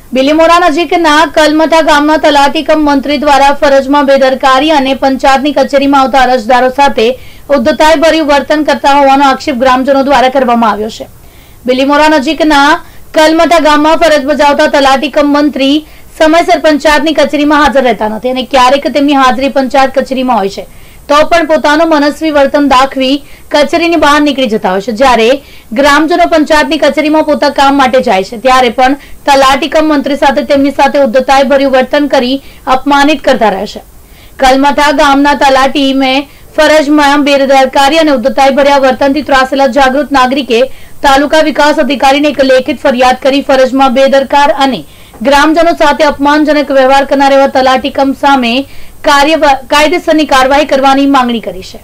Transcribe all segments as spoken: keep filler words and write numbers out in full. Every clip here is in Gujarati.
બિલીમોરા નજીકના કલમથા ગામના તલાટી કમ મંત્રી દ્વારા ફરજમાં બેદરકારી અને પંચાયતની કચેરીમાં આવતા અરજદારો સાથે ઉદ્ધતાઈભર્યું વર્તન કરતા હોવાનો આક્ષેપ ગ્રામજનો દ્વારા કરવામાં આવ્યો છે। બિલીમોરા નજીકના કલમથા ગામમાં ફરજ બજાવતા તલાટી કમ મંત્રી સમયસર પંચાયતની કચેરીમાં હાજર રહેતા નથી અને ક્યારેક તેમની હાજરી પંચાયત કચેરીમાં હોય છે તો પણ પોતાનું મનસ્વી વર્તન દાખવી કચેરીની બહાર નીકળી જતા હોય છે। જ્યારે ગ્રામજનો પંચાયતની કચેરીમાં પોતા કામ માટે જાય છે ત્યારે પણ તલાટી કમ મંત્રી સાથે તેમની સાથે ઉદ્ધતાઈભર્યું વર્તન કરી અપમાનિત કરતા રહે છે। કલમથા ગામના તલાટી મેં ફરજમાં બેદરકારી અને ઉદ્ધતાઈભર્યા વર્તનથી ત્રાસેલા જાગૃત નાગરિકે તાલુકા વિકાસ અધિકારીને એક લેખિત ફરિયાદ કરી ફરજમાં બેદરકાર અને ગ્રામજનો સાથે અપમાનજનક વ્યવહાર કરનાર એવા તલાટી કમ સામે કાયદેસરની કાર્યવાહી કરવાની માંગણી કરી છે।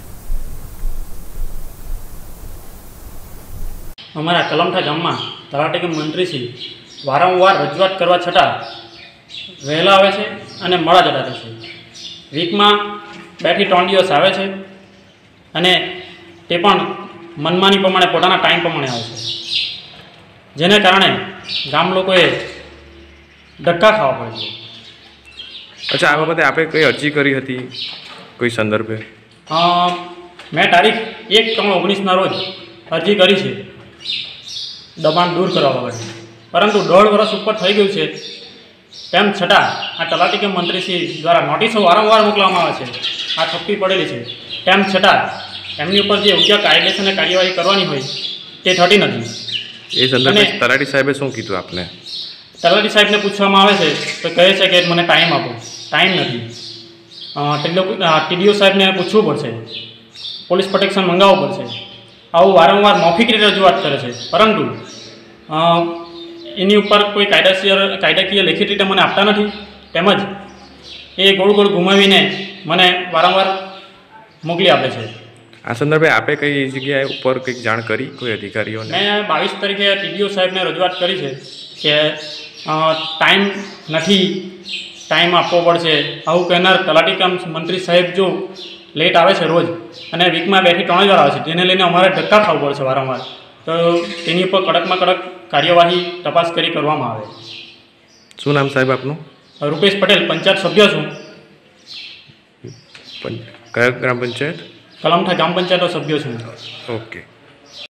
અમારા કલમથા ગામમાં તલાટી કમ મંત્રીશ્રી વારંવાર રજૂઆત કરવા છતાં વહેલા આવે છે અને મોડા જતા રહે છે। વીકમાં બે થી ત્રણ દિવસ આવે છે અને તે પણ મનમાની પ્રમાણે પોતાના ટાઈમ પ્રમાણે આવે છે, જેને કારણે ગામ લોકોએ ધક્કા ખાવા પડે છે। अच्छा, आ बाबते आपे कोई अरजी करी थी कोई संदर्भे? मैं तारीख एक त्रण ओगनीसना रोज अरजी करी है दबाण दूर करवा बाबते, परंतु दौड़ वर्ष पर थई गयुं छे तेम छतां आ तलाटी के मंत्रीश्री द्वारा नोटिसो वारंवार मोकलवामां आवे छे। आ थप्पी पड़ेली है तेम छतां एमनी उपर जे योग्य कायदेसर कार्यवाही करवानी होय ते थती नथी। ए संदर्भे तलाटी साहेबे शुं कीधुं आपने? तलाटी साहेब ने पूछवामां आवे छे तो कहे छे के मने टाइम आपो, टाइम नहीं। टीडीओ साहेब ने पूछवू पड़े, पुलिस प्रोटेक्शन मंगावू पड़े। आवुं वारंवार मौखिक रीते रजूआत करे छे, परंतु एनी उपर कोई कायदेसर कायदाकीय लेखित रीते मने आपता नथी, तेमज ए गोळ गोळ घुमावीने मने वारंवार मोकली आपे छे। आ संदर्भे आपे कई जग्याए उपर कंईक जाण करी कोई अधिकारीओने? मैं बावीस तारीखे टीडीओ साहेब ने रजूआत करी छे के टाइम नहीं, टाइम आपवो पड़शे। आवुं कहनार तलाटी कम मंत्री साहेब जो लेट आवे छे रोज अने वीक में बे थी त्रण ज वार आवे छे, जेने लईने अमारे धक्का खावू पड़शे वारंवार। तो तेनी पर कड़क में कड़क कार्यवाही तपास करी करवामां आवे। शुं नाम साहेब आपनुं? रुपेश पटेल, पंचायत सभ्य छुं। कया ग्राम पंचायत? कलमथा ग्राम पंचायत सभ्य छुं। ओके।